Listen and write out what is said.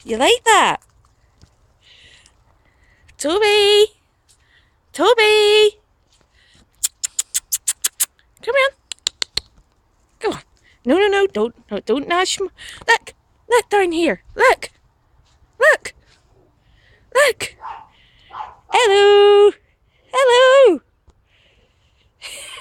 You like that? Toby! Toby! Come on. Come on. No, no, no. Don't gnash. Look. Look down here. Look. Look. Look. Hello. Hello.